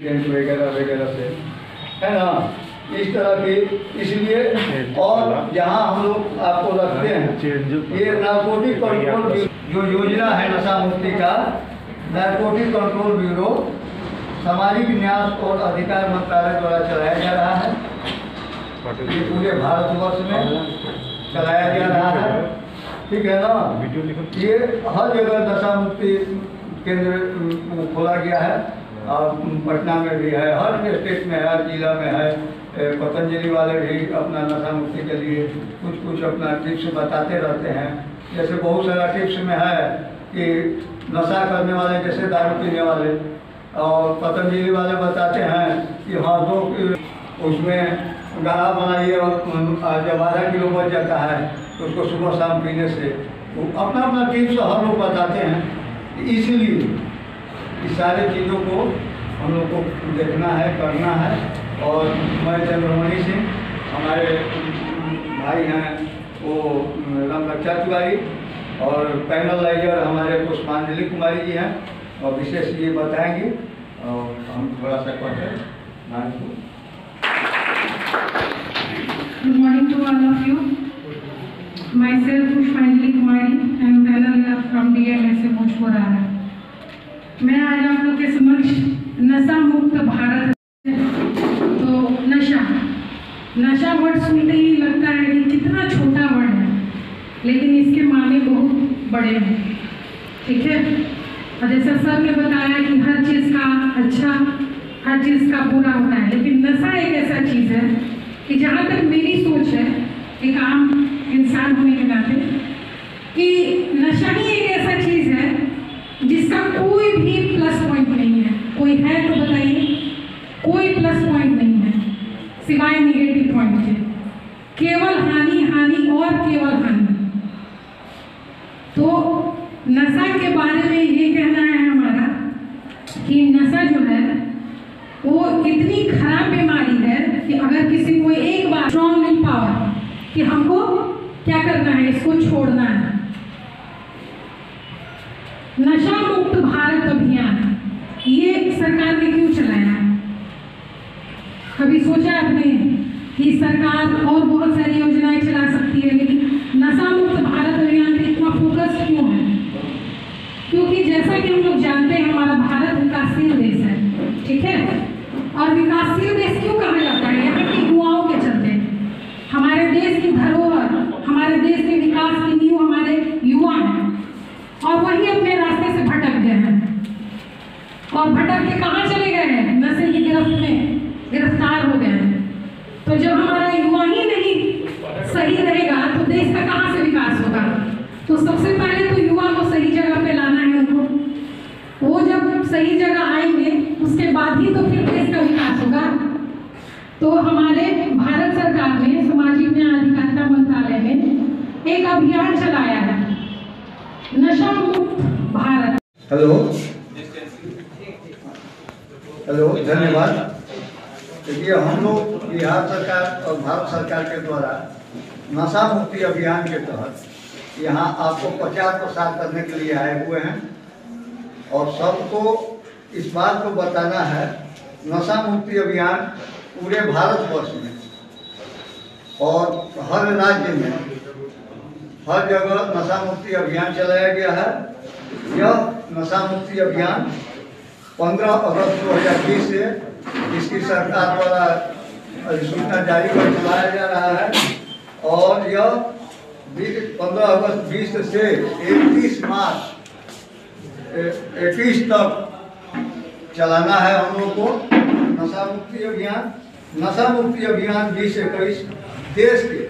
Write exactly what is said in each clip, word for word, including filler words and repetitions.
वगैरह वगैरह से, है ना, इस तरह की। इसलिए और जहाँ हम लोग आपको रखते हैं, ये नारकोटिक कंट्रोल जो योजना है नशा मुक्ति का, नारकोटिक कंट्रोल ब्यूरो सामाजिक न्याय और अधिकार मंत्रालय द्वारा चलाया जा रहा है। ये पूरे भारतवर्ष में चलाया जा रहा है, ठीक है ना। ये हर जगह नशा मुक्ति केंद्र खोला गया है, और पटना में भी है, हर स्टेट में है, हर जिला में है। पतंजलि वाले भी अपना नशा मुक्ति के लिए कुछ कुछ अपना टिप्स बताते रहते हैं। जैसे बहुत सारा टिप्स में है कि नशा करने वाले, जैसे दारू पीने वाले, और पतंजलि वाले बताते हैं कि हाँ दो उसमें गाढ़ा बनाइए, और जब आधा किलो बच जाता है तो उसको सुबह शाम पीने से, तो अपना अपना टिप्स हर लोग बताते हैं। इसलिए इस सारे चीज़ों को हम लोग को देखना है, करना है। और मैं चंद्रमणि सिंह, हमारे भाई हैं वो राम रक्षा तिवारी, और पैनलाइजर हमारे पुष्पांजलि कुमारी जी हैं, और विशेष ये बताएंगे, और हम थोड़ा सा question. Good morning to all of you. Myself पुष्पांजलि कुमारी, I am panel from D M S A Bhojpura. मैं आज आप लोग के समक्ष नशा मुक्त भारत, तो नशा नशा वर्ड सुनते ही लगता है कि कितना छोटा वर्ड है, लेकिन इसके मायने बहुत बड़े हैं, ठीक है। और जैसा सर ने बताया कि हर चीज़ का अच्छा, हर चीज़ का बुरा होता है, लेकिन नशा एक ऐसा चीज़ है कि जहाँ तक मेरी सोच है, एक आम इंसान होने के नाते, कि नशा ही एक ऐसा चीज़ है जिसका कोई भी प्लस पॉइंट नहीं है। कोई है तो बताइए, कोई प्लस पॉइंट नहीं है सिवाय निगेटिव पॉइंट के, केवल हानि हानि और केवल हानि। तो नशा के बारे में ये कहना है हमारा कि नशा जो है वो इतनी खराब बीमारी है कि अगर किसी को एक बार स्ट्रॉन्ग विल पावर कि हमको क्या करना है, इसको छोड़ना है। नशा मुक्त भारत अभियान ये सरकार ने क्यों चलाया है? कभी सोचा आपने कि सरकार और बहुत सारी योजनाएं चला सकती है, लेकिन नशा मुक्त भारत अभियान पे इतना फोकस क्यों है? क्योंकि जैसा कि हम लोग जानते हैं, हमारा भारत विकासशील देश है, ठीक है। और विकासशील देश क्यों कहा जाता है? यहाँ के युवाओं के चलते। हमारे देश की धरोहर, हमारे देश के विकास की नींव हमारे युवा हैं, और वही अपने रास्ते से भटक गए हैं। और भटक के कहाँ चले गए हैं? नशे की गिरफ्त में गिरफ्तार हो गए हैं। तो जब हमारा युवा ही नहीं सही रहेगा तो देश का कहाँ से विकास होगा? तो सबसे पहले तो युवा को सही जगह पे लाना है उनको। वो जब सही जगह आएंगे उसके बाद ही तो फिर देश का विकास होगा। तो हमारे भारत सरकार ने सामाजिक न्याय अधिकारिता मंत्रालय ने एक अभियान चलाया है, नशा मुक्त भारत। हेलो हेलो धन्यवाद। देखिए, हम लोग बिहार सरकार और भारत सरकार के द्वारा नशा मुक्ति अभियान के तहत यहाँ आपको प्रचार प्रसार करने के लिए आए हुए हैं, और सबको इस बात को बताना है नशा मुक्ति अभियान पूरे भारतवर्ष में और हर राज्य में, हर जगह नशा मुक्ति अभियान चलाया गया है। यह नशा मुक्ति अभियान पंद्रह अगस्त दो हज़ार बीस से इसकी सरकार द्वारा अधिसूचना जारी कर चलाया जा रहा है, और यह पंद्रह अगस्त बीस से इकतीस मार्च इक्कीस तक चलाना है हम लोग को नशा मुक्ति अभियान। नशा मुक्ति अभियान बीस इक्कीस देश के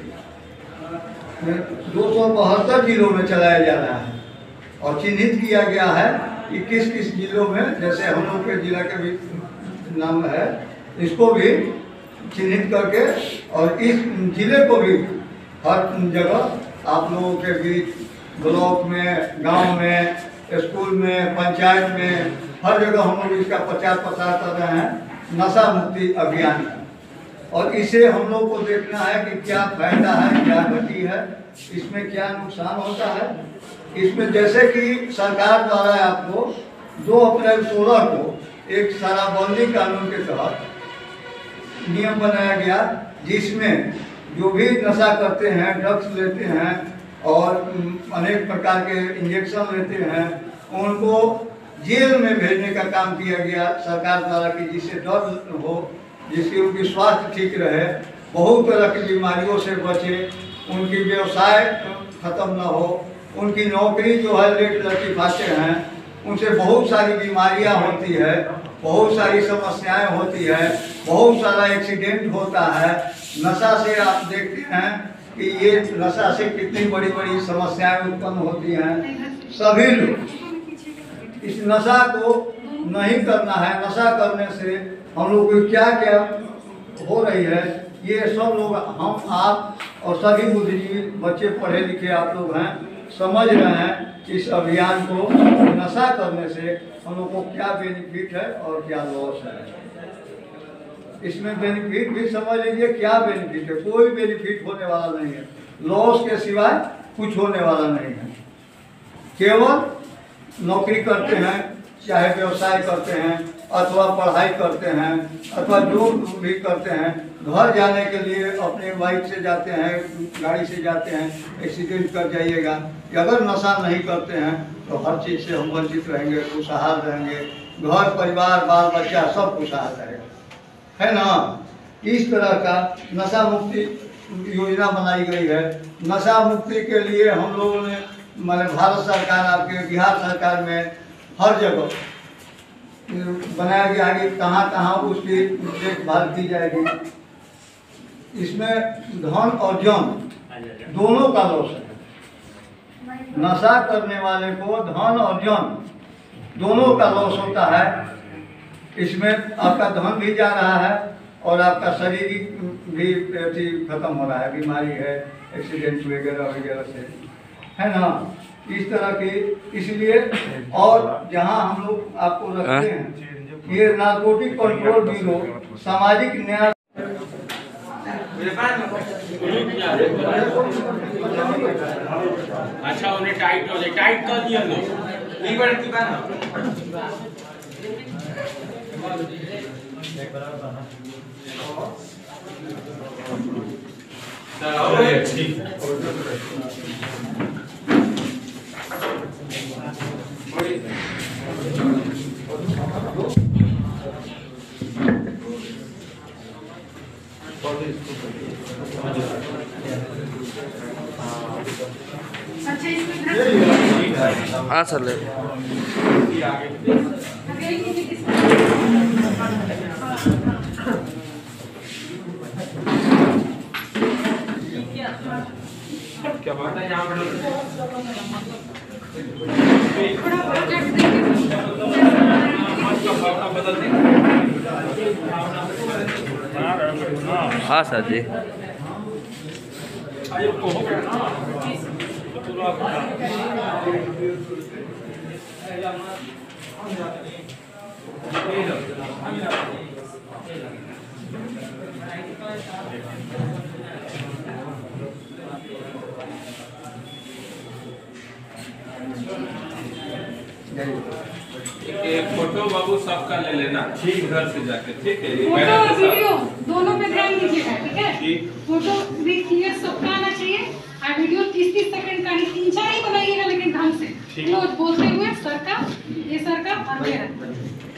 दो सौ बहत्तर जिलों में चलाया जा रहा है, और चिन्हित किया गया है इक्कीस किस जिलों में। जैसे हम लोग के जिला के भी नाम है, इसको भी चिन्हित करके, और इस जिले को भी हर जगह आप लोगों के बीच, ब्लॉक में, गांव में, स्कूल में, पंचायत में, हर जगह हम लोग इसका प्रचार प्रसार कर रहे हैं नशा मुक्ति अभियान। और इसे हम लोग को देखना है कि क्या फायदा है, क्या गति है, इसमें क्या नुकसान होता है। इसमें जैसे कि सरकार द्वारा आपको दो अप्रैल सोलह को एक शराबबंदी कानून के तहत नियम बनाया गया, जिसमें जो भी नशा करते हैं, ड्रग्स लेते हैं और अनेक प्रकार के इंजेक्शन लेते हैं, उनको जेल में भेजने का काम किया गया सरकार द्वारा, कि जिससे डर हो, जिससे उनकी स्वास्थ्य ठीक रहे, बहुत तरह की बीमारियों से बचे, उनकी व्यवसाय खत्म न हो, उनकी नौकरी जो है लेट लड़की पाते हैं, उनसे बहुत सारी बीमारियां होती है, बहुत सारी समस्याएं होती है, बहुत सारा एक्सीडेंट होता है। नशा से आप देखते हैं कि ये नशा से कितनी बड़ी बड़ी समस्याएं उत्पन्न होती हैं। सभी लोग इस नशा को नहीं करना है। नशा करने से हम लोग को क्या क्या हो रही है, ये सब लोग, हम आप और सभी बुद्धिजीवी बच्चे पढ़े लिखे आप लोग हैं, समझ रहे हैं इस अभियान को। नशा करने से हम लोग को क्या बेनिफिट है और क्या लॉस है। इसमें बेनिफिट भी समझ लीजिए, क्या बेनिफिट है। कोई बेनिफिट होने वाला नहीं है, लॉस के सिवाय कुछ होने वाला नहीं है। केवल नौकरी करते हैं, चाहे व्यवसाय करते हैं, अथवा पढ़ाई करते हैं, अथवा जो भी करते हैं, घर जाने के लिए अपने बाइक से जाते हैं, गाड़ी से जाते हैं, एक्सीडेंट कर जाइएगा। अगर नशा नहीं करते हैं तो हर चीज़ से हम वंचित रहेंगे, खुशहाल रहेंगे, घर परिवार बाल बच्चा सब खुशहाल रहेगा, है ना। इस तरह का नशा मुक्ति योजना बनाई गई है। नशा मुक्ति के लिए हम लोगों ने, माने भारत सरकार, आपके बिहार सरकार में हर जगह बनाया गया है कि कहाँ कहाँ उसकी देखभाल की जाएगी। इसमें धन और जन दोनों का लॉस है। नशा करने वाले को धन और जन दोनों का लॉस होता है। इसमें आपका धन भी जा रहा है और आपका शरीर भी खत्म हो रहा है, बीमारी है, एक्सीडेंट वगैरह वगैरह से, है ना। इस तरह की, इसलिए और जहां हम लोग आपको रखते हैं, ये नारकोटिक कंट्रोल ब्यूरो सामाजिक न्याय अच्छा उन्हें टाइट हो जाए, टाइट कर दिया लोग एक बार की बात चलो ठीक हाँ सर ले क्या बात है यहाँ हाँ सर जी एक फोटो बाबू सबका ले लेना, ठीक, घर से जाके, ठीक है। फोटो और वीडियो दोनों पे ध्यान दीजिएगा, ठीक है। ठीक। फोटो भी क्लियर सबका आना चाहिए और वीडियो तीस तीस सेकंड का ही, तीन चार ही बनाइएगा, लेकिन ढंग से क्लोज बोलते हुए सर का, ये सर का और मेरा।